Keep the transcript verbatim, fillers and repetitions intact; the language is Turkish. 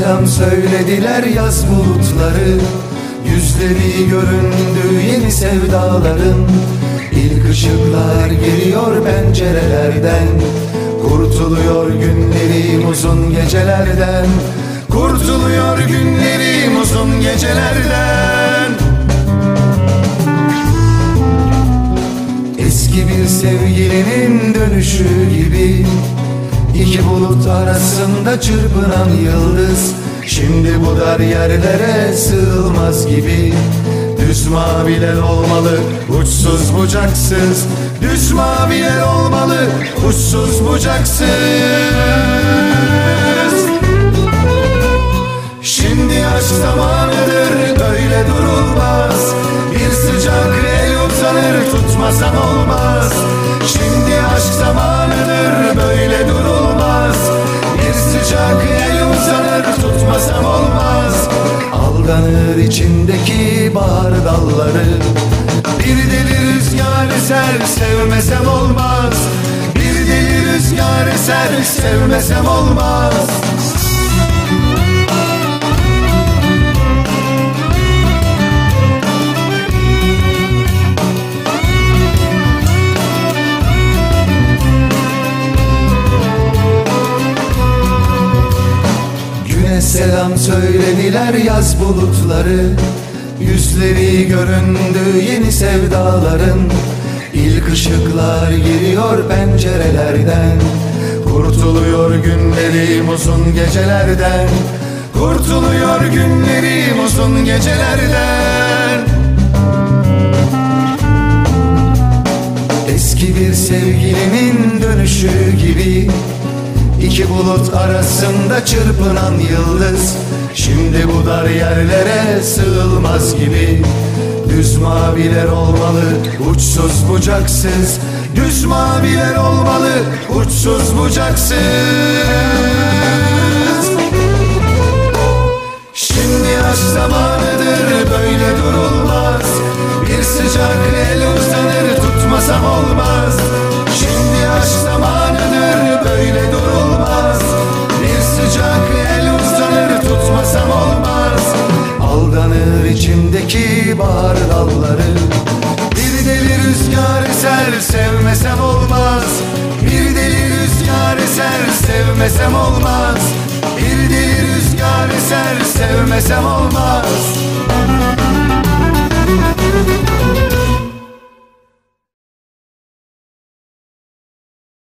selam söylediler yaz bulutları. Yüzleri göründü yeni sevdaların. İlk ışıklar geliyor pencerelerden. Kurtuluyor günlerim uzun gecelerden. Kurtuluyor günlerim uzun gecelerden. Eski bir sevgilinin dönüşü gibi, İki bulut arasında çırpınan yıldız, şimdi bu dar yerlere sığılmaz gibi. Düz maviler olmalı, uçsuz bucaksız. Düz maviler olmalı, uçsuz bucaksız. Şimdi aşk zamanıdır, böyle durulmaz. Bir sıcak el uzanır, tutmasan olmaz. Şimdi aşk zamanıdır, böyle durulmaz. Bir sıcak el uzanır, tutmasam olmaz. Aldanır içindeki bahar dalları. Bir deli rüzgar eser, sevmesem olmaz. Bir deli rüzgar eser, sevmesem olmaz. Selam söylediler yaz bulutları. Yüzleri göründü yeni sevdaların. İlk ışıklar giriyor pencerelerden. Kurtuluyor günlerim uzun gecelerden. Kurtuluyor günlerim uzun gecelerden. Eski bir sevgilinin dönüşü gibi, İki bulut arasında çırpınan yıldız, şimdi bu dar yerlere sığılmaz gibi. Düz maviler olmalı, uçsuz bucaksız. Düz maviler olmalı, uçsuz bucaksız. Şimdi aşk zamanıdır, böyle durulmaz. Bir sıcak el uzanır, tutmasam olmaz. Şimdi aşk zamanıdır, böyle durulmaz. Bir sıcak el uzanır, tutmasam olmaz. Aldanır içimdeki bahar dalları. Bir deli rüzgar eser, sevmesem olmaz. Bir deli rüzgar eser, sevmesem olmaz. Bir deli rüzgar eser, sevmesem olmaz.